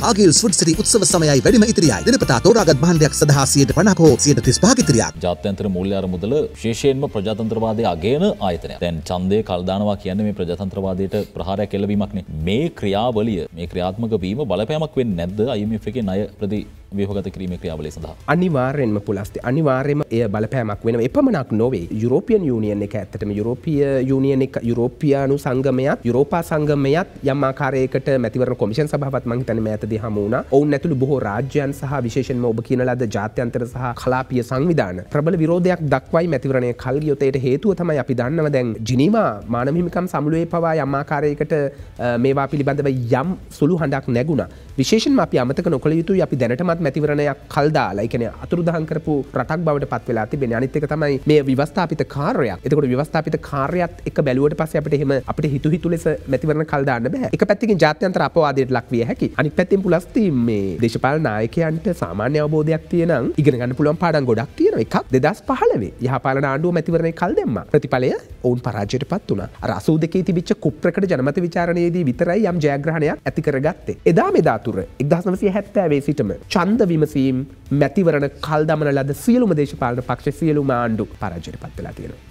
ආගිල් food සිටි උත්සව සමයයි වැඩිම ඉතිරියයි. දිනපතා තෝරාගත් භාණ්ඩයක් සඳහා 50% හෝ 35% ඉතිරියක්. ජාත්‍යන්තර මූල්‍ය අරමුදල විශේෂයෙන්ම ප්‍රජාතන්ත්‍රවාදයේ අගයන ආයතනයක්. දැන් ඡන්දය කල් දානවා කියන්නේ මේ ප්‍රජාතන්ත්‍රවාදයට ප්‍රහාරයක් එල්ලවීමක්නේ. මේ ක්‍රියාවලිය මේ ක්‍රියාත්මක වීම බලපෑමක් වෙන්නේ නැද්ද IMF එකේ ණය ප්‍රති ව්‍යුහගත කිරීමේ ක්‍රියාවලිය සඳහා? අනිවාර්යෙන්ම පුලස්ති. අනිවාර්යෙන්ම එය බලපෑමක් වෙනවා. එපමණක් නොවේ. යුරෝපියන් යූනියන් එක ඇත්තටම යුරෝපීය යූනියන් එක යුරෝපියානු සංගමයත් යුරෝපා සංගමයත් යම් ආකාරයකට මැතිවරණ කොමිෂන් සභාවත් මං හිතන්නේ මෑතදී හමු වුණා. ඔවුන් ඇතුළු බොහෝ රාජ්‍යයන් සහ විශේෂයෙන්ම ඔබ කියන ලද ජාත්‍යන්තර සහ කලාපීය සංවිධාන ප්‍රබල විරෝධයක් දක්වයි මැතිවරණය කල් ගියොත් ඒට හේතුව තමයි අපි දන්නවා දැන් ජිනීවා මානව හිමිකම් සමුළුවේ පවා යම් ආකාරයකට මේවා පිළිබඳව යම් සුළු හඬක් නැගුණා. විශේෂයෙන්ම අපි අමතක නොකළ යුතුයි අපි දැනටමත් මැතිවරණයක් කල් දාලා, ඒ කියන්නේ අතුරුදහන් කරපු රටක් බවට පත් වෙලා තිබෙන්නේ. අනිත් එක තමයි මේ ව්‍යවස්ථාපිත කාර්යයක්. එතකොට ව්‍යවස්ථාපිත කාර්යයත් එක්ක බැලුවට පස්සේ අපිට හිතු ලෙස මැතිවරණ කල් දාන්න බෑ. එක පැත්තකින් ජාත්‍යන්තර අපවාදයට ලක් විය හැකි. අනිත් පැත්තෙන් පුලස්ති මේ දේශපාලන නායකයන්ට සාමාන්‍ය අවබෝධයක් තියෙනම් ඉගෙන ගන්න පුළුවන් පාඩම් ගොඩක් තියෙනවා. එකක් 2015 යහපාලන ආණ්ඩුව මැතිවරණය කල් දැම්මා. ප්‍රතිඵලය ඔවුන් පරාජයටපත් වුණා. අර 82 තිබිච්ච කුප්‍රකට ජනමත විචාරණයේදී විතරයි යම් ජයග්‍රහණයක් ඇති කරගත්තේ. එදා මෙදා තුර 1970 සිටම ඡන්ද විමසීම් මැතිවරණ කල් දමන ලද සියලුම දේශපාලන පක්ෂ සියලුම ආණ්ඩු පරාජයට පත් වෙලා තියෙනවා.